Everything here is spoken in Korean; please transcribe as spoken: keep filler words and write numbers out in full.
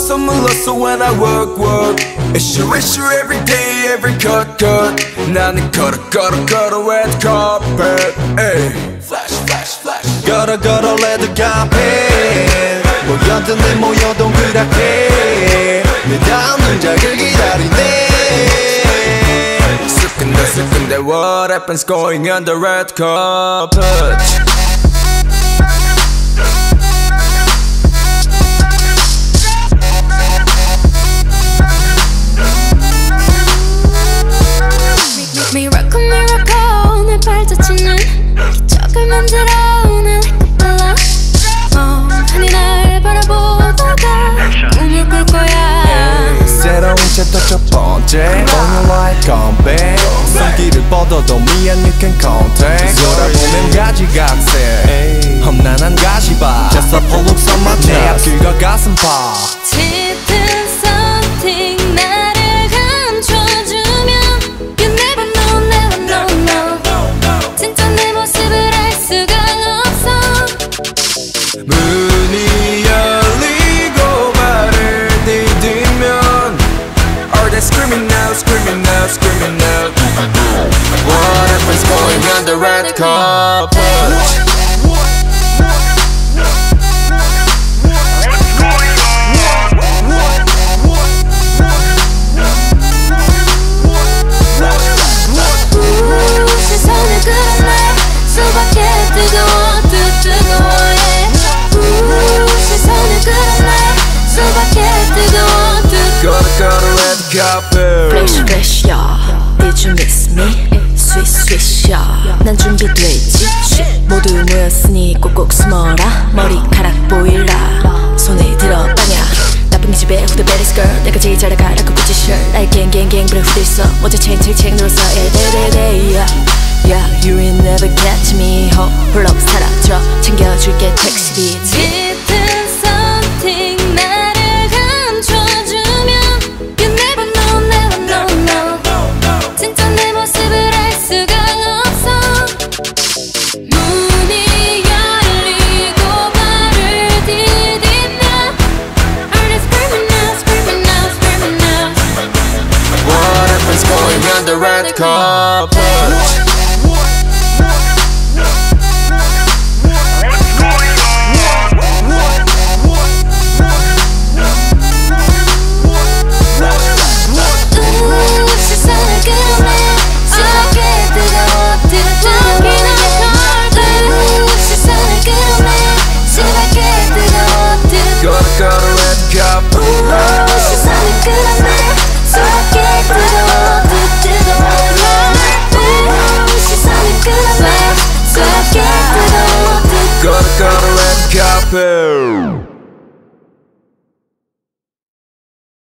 물렀어 물렀어 when I work work issue issue every day every cut cut 나는 걸어 걸어 걸어 red carpet ay. Flash flash flash 걸어 걸어 red carpet 모여든 내 모여도 그렇게 내 다음 눈작을 기다리네 슬픈데 슬픈데 what happens going on the red carpet Miracle miracle 내 발자취는 기적을 만들어 날 이끌어 멍하니 날 바라보다가 꿈을 꿀 거야 새로운 챕터 첫 번째 오늘와의 컴백 손길을 뻗어도 미안 you can contact 돌아보면 가지각색 험난한 가시밭 Just a full look on my chest 내 앞길과 가슴팍 짙은 something 나를 감춰주면 You never know never know no 진짜 내 모습을 알 수가 없어 문이 열리고 발을 디디면 Are they screaming now screaming now screaming now What happens going on the red carpet Flash flash yeah Did you miss me? Swish swish yeah 난 준비됐지 shit 모두 모였으니 꼭꼭 숨어라 머리카락 보일라 손에 들어 빵야 나쁜 집에 who the baddest girl 내가 제일 잘 나가라고 구찌 shirt 나의 gang gang gang 그래 후들 써 먼저 체인 체인 체인 눌렀어 yeah day day day yeah Yeah you will never catch me 호 홀로 사라져 챙겨줄게 택시비 짙은 something 나를 감춰주면 You never know never know no 진짜 내 모습을 알 수가 없어 문이 열리고 발을 디디면 Are they screaming now screaming now screaming now What happens going on the red carpet Gotta go to red carpet